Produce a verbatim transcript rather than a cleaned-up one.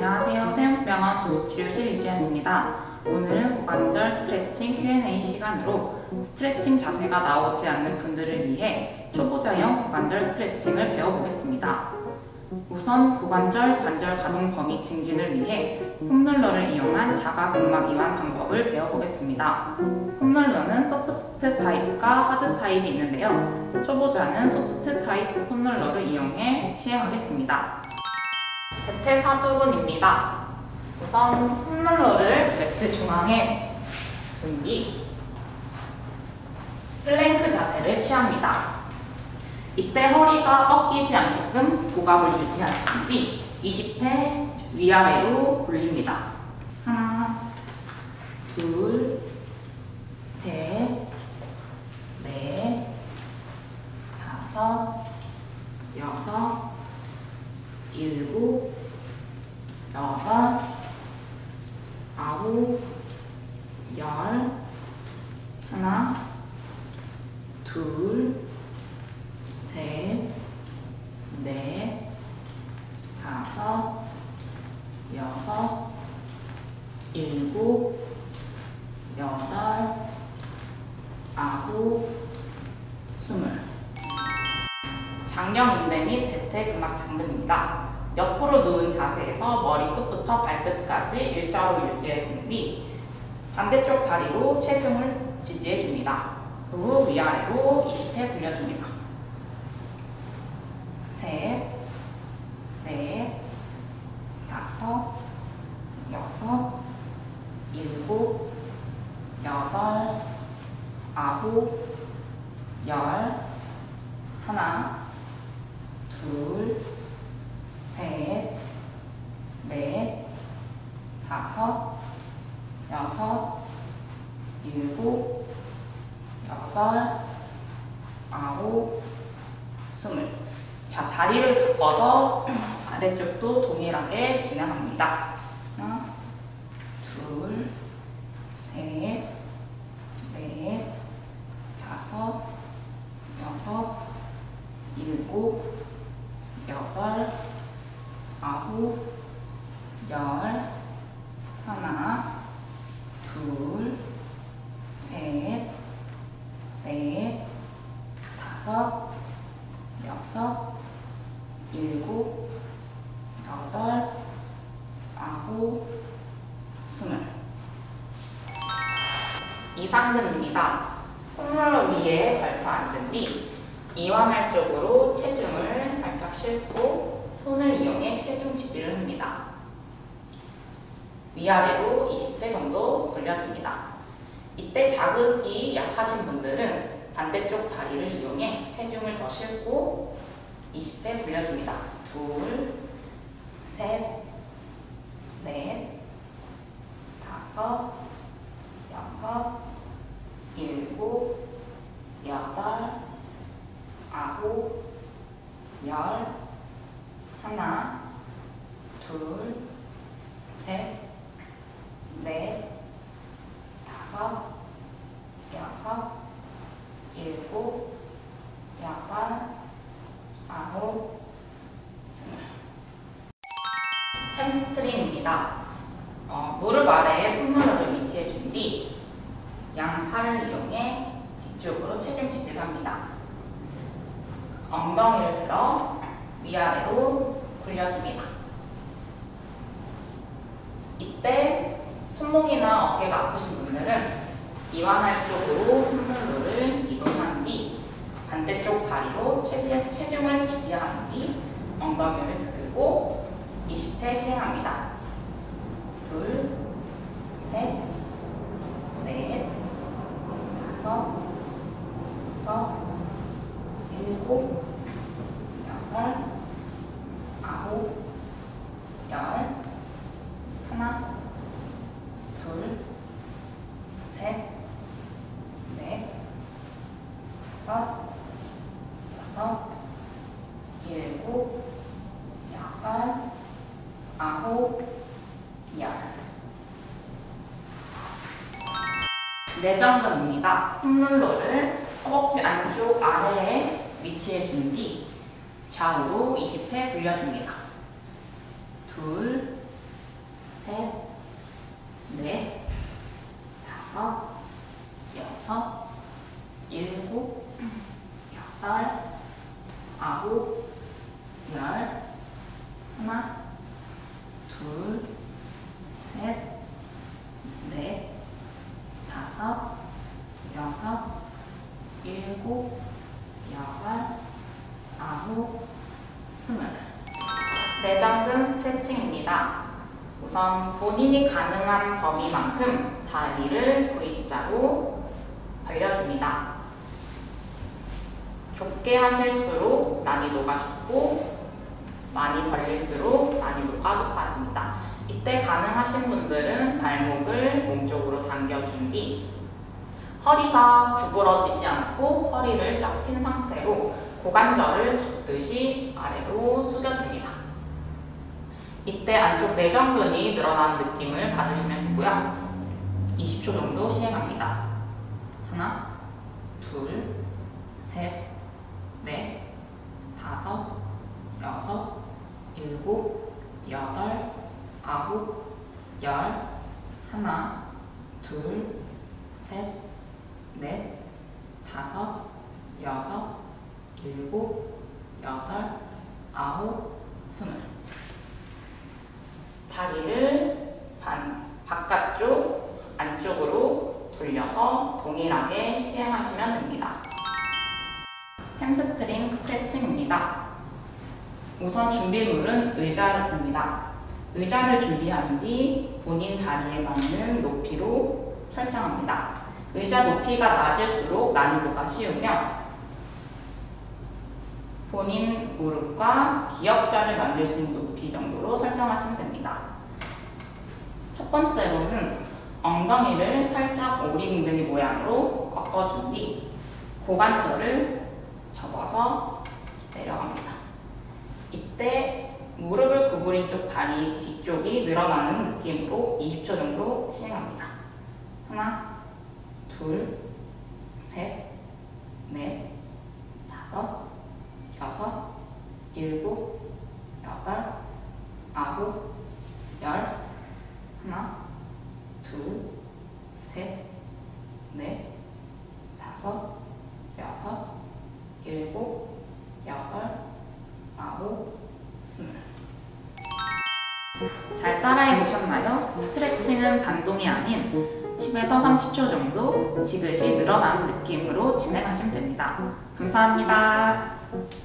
안녕하세요. 세운병원 조직치료실 유지연입니다. 오늘은 고관절 스트레칭 큐 앤 에이 시간으로 스트레칭 자세가 나오지 않는 분들을 위해 초보자형 고관절 스트레칭을 배워보겠습니다. 우선 고관절 관절 가동 범위 증진을 위해 홈롤러를 이용한 자가근막 이완 방법을 배워보겠습니다. 홈롤러는 소프트 타입과 하드 타입이 있는데요. 초보자는 소프트 타입 홈롤러를 이용해 시행하겠습니다. 대퇴사두근입니다. 우선 홈롤러를 매트 중앙에 둔 뒤 플랭크 자세를 취합니다. 이때 허리가 꺾이지 않게끔 고갑을 유지한 뒤 이십 회 위아래로 굴립니다. 하나, 둘, 셋, 넷, 다섯, 여섯, 일곱, 여덟, 아홉, 열, 하나, 둘, 셋, 넷, 다섯, 여섯, 일곱, 여덟, 아홉, 스물. 장경운대 및 대퇴근막 잠금입니다. 옆으로 누운 자세에서 머리 끝부터 발끝까지 일자로 유지해준 뒤 반대쪽 다리로 체중을 지지해줍니다. 그 후 위아래로 이십 회 굴려줍니다. 셋, 넷, 다섯, 여섯, 일곱, 여덟, 아홉, 열, 하나, 둘, 셋, 넷, 다섯, 여섯, 일곱, 여덟, 아홉, 스물. 자, 다리를 바꿔서 아래쪽도 동일하게 진행합니다. 하나, 둘, 셋, 넷, 다섯, 여섯, 일곱, 여덟, 아홉, 열, 하나, 둘, 셋, 넷, 다섯, 여섯, 일곱, 여덟, 아홉, 스물. 이상근입니다. 홈롤러 위에 발도 앉은 뒤 이완할 쪽으로 체중을 살짝 싣고 손을 이용해 체중 지지를 합니다. 위아래로 이십 회 정도 굴려줍니다. 이때 자극이 약하신 분들은 반대쪽 다리를 이용해 체중을 더 싣고 이십 회 굴려줍니다. 둘, 셋, 넷, 다섯, 여섯, 일곱, 여덟, 아홉, 열, 하나, 둘, 셋, 넷, 다섯, 여섯, 일곱, 여덟, 아홉, 스물. 햄스트링입니다. 어, 무릎 아래에 홈롤러를 위치해 준 뒤 양팔을 이용해 뒤쪽으로 체중 지지를 합니다. 엉덩이를 들어 위아래로 굴려줍니다. 이때 손목이나 어깨가 아프신 분들은 이완할 쪽으로 홈롤러를 이동한 뒤 반대쪽 다리로 체중을 지지한 뒤 엉덩이를 들고 이십 회 시행합니다. 둘, 셋, 넷, 다섯, 여섯, 일곱, 여덟, 아홉, 열, 하나, 둘, 셋, 넷, 다섯, 여섯, 일곱, 여덟, 아홉, 열. 내전근입니다. 홈롤러를 허벅지 안쪽 아래에 위치해 준 뒤 좌우로 이십 회 굴려줍니다. 둘, 셋, 넷, 다섯, 여섯, 일곱, 여덟, 아홉, 열. 하나, 둘, 셋, 넷, 다섯, 여섯, 일곱, 여덟, 아홉, 스물. 내전근 스트레칭입니다. 우선 본인이 가능한 범위만큼 다리를 V자로 벌려줍니다. 좁게 하실수록 난이도가 쉽고 많이 벌릴수록 난이도가 높아집니다. 이때 가능하신 분들은 발목을 몸쪽으로 당겨준 뒤 허리가 구부러지지 않고 허리를 쫙 핀 상태로 고관절을 접듯이 아래로 숙여줍니다. 이때 안쪽 내전근이 늘어나는 느낌을 받으시면 되고요. 이십 초 정도 시행합니다. 하나, 둘, 셋, 넷, 다섯, 여섯, 일곱, 여덟, 아홉, 열. 하나, 둘, 셋, 넷, 다섯, 여섯, 일곱, 여덟, 아홉, 스물. 다리를 반, 바깥쪽, 안쪽으로 돌려서 동일하게 시행하시면 됩니다. 햄스트링 스트레칭입니다. 우선 준비물은 의자입니다. 의자를 준비한 뒤 본인 다리에 맞는 높이로 설정합니다. 의자 높이가 낮을수록 난이도가 쉬우며 본인 무릎과 기역자를 만들 수 있는 높이 정도로 설정하시면 됩니다. 첫 번째로는 엉덩이를 살짝 오리궁뎅이 모양으로 꺾어준 뒤 고관절을 접어서 내려갑니다. 이때 무릎을 구부린 쪽 다리 뒤쪽이 늘어나는 느낌으로 이십 초 정도 시행합니다. 하나, 둘, 셋, 넷, 다섯, 여섯, 일곱, 여덟, 아홉, 열. 하나, 둘, 셋, 넷, 다섯, 여섯, 일곱, 여덟, 아홉, 스물. 잘 따라해 보셨나요? 스트레칭은 반동이 아닌 십에서 삼십 초 정도 지그시 늘어나는 느낌으로 진행하시면 됩니다. 감사합니다.